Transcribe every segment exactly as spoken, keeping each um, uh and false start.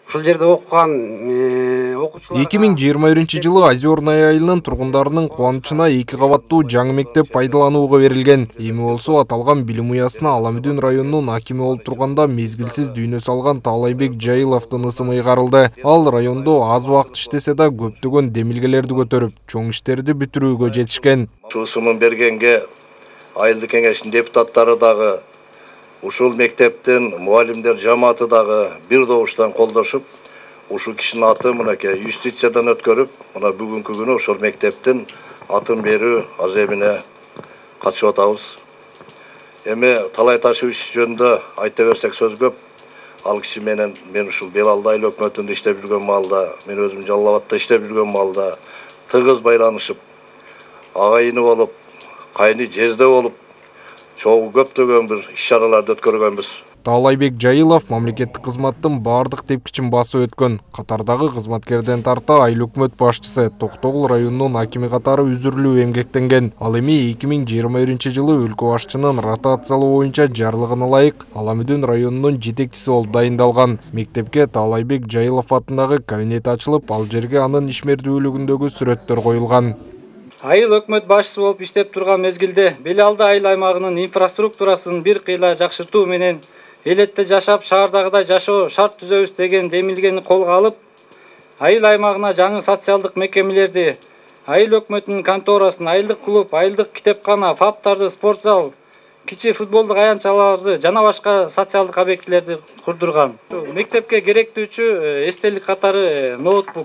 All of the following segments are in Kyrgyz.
ушул жерде окуган окуучулар эки миң жыйырма биринчи жылы Озерное айылынын тургундарынын кубанычына эки кабаттуу жаңы мектеп пайдаланууга берилген. Эми болсо аталган билим уясына Аламүдүн районунун акими болуп турганда мезгилсиз дүйнө салган Таалайбек Жайыловдун ысымы ыйгарылды. Ал райондо аз убакыт иштесе да көптөгөн демилгелерди көтөрүп, чоң иштерди бүтүрүүгө жетишкен. Ушул ысымын бергенге айылдык кеңештин депутаттары дагы, ушул мектептин мугалимдер жамааты дагы бир добуштан колдошуп, ушул кишинин аты мынакей юстициядан өткөрүп, мына бүгүнкү күнү ошол мектептин атын берүү азебине катышып атабыз. Эми Талай Ташевич жөнүндө айта берсек сөз көп. Ал киши менен мен ушул Белалды айыл өкмөтүндө иштеп жүргөн маалда, мен өзүм Жалал Абадта иштеп жүргөн маалда тыгыз байланышып, агайыны болуп, кайны жезде болуп, чогуу көптөгөн бир иш-чараларды өткөргөнбүз. Таалайбек Жайылов мамлекеттик кызматтын бардык тепкичин басып өткөн. Катардагы кызматкерден тарта айыл өкмөт башчысы Токтогул районунун акими катары үзүрлүү эмгектенген. Ал эми эки миң жыйырма биринчи жылы өлкө башчынын ротациялоо боюнча жарлыгына ылайык Аламүдүн районунун жетекчиси болуп дайындалган. Мектепке Таалайбек Жайылов атындагы кабинет ачылып, ал жерге анын ишмердүүлүгүндөгү сүрөттөр коюлган. Айыл өкмөт башчысы болуп иштеп турган мезгилде Белалды айыл аймагынын инфраструктурасын бир кыйла жакшыртуу менен элетте жашап шаардагыдай жашоо шарт түзөбүз деген демилгени колго алып, айыл аймагына жаңы социалдык мекемелерди, айыл өкмөтүнүн конторасын, айылдык клуб, айылдык китепкана, фаптарды, спорт зал, кичи футболдук аянтчаларды жана башка социалдык объектилерди курдурган. Мектепке керектүүчү эстелик катары ноутбук.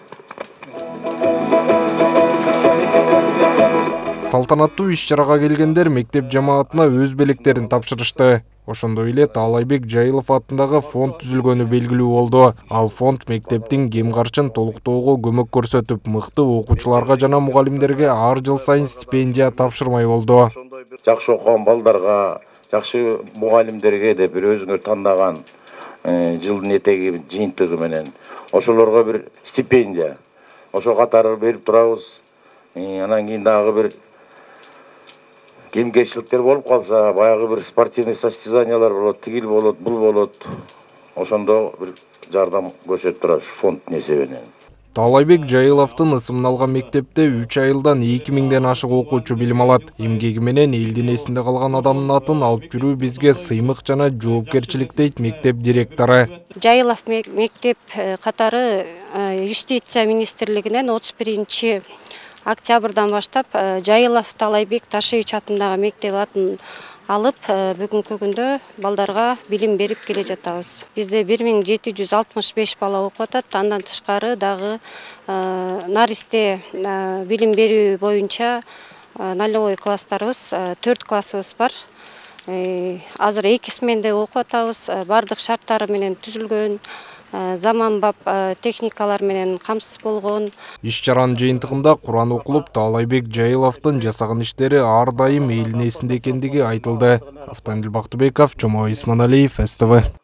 Салтанаттуу иш-чарага келгендер мектеп жамаатына өз белектерин тапшырышты. Ошондой эле Таалайбек Жайылов атындагы фонд түзүлгөнү белгилүү болду. Ал фонд мектептин кем карчын толуктоого көмөк көрсөтүп, мыкты окуучуларга жана мугалимдерге ар жыл сайын стипендия тапшырмай болду. Жакшы окуган балдарга, жакшы мугалимдерге деп бир өзүңөр тандаган жылдын этеги жыйынтыгы менен ошолорго бир стипендия, ошо катары берип турабыз. Анан кийин дагы бир кемгечиликтер болуп калса, баягы бир спортивный состязаниялар болот, тигил болот, бул болот. Ошондо бир жардам көрсөтүп турабыз фонддун эсебинен. Таалайбек Жайыловдун ысымын алган мектепте үч айылдан эки миңден ашык окуучу билим алат. Эмгеги менен элдин эсинде калган адамдын атын алып жүрүү бизге сыймык жана жоопкерчилик дейт мектеп директору. Жайылов мектеп катары юстиция министрлигинен отуз биринчи октябрдан баштап Жайылов Таалайбек Ташевич атындагы мектеп атын алып, бүгүнкү күндө балдарга билим берип келе жатабыз. Бизде бир миң жети жүз алтымыш беш бала окуп атат. Андан тышкары дагы наристе билим берүү боюнча нолевой класстарыбыз, төрт классыбыз бар. Азыр эки сменде окуп атабыз. Бардык шарттары менен түзүлгөн, заманбап техникалар менен камсыз болгон. Иш-чаранын жыйынтыгында Куран окулуп, Таалайбек Жайыловдун жасаган иштери ар дайым элдин эсинде экендиги айтылды. Автандил Бактыбеков, Жомой Исманалиев, эс тэ вэ.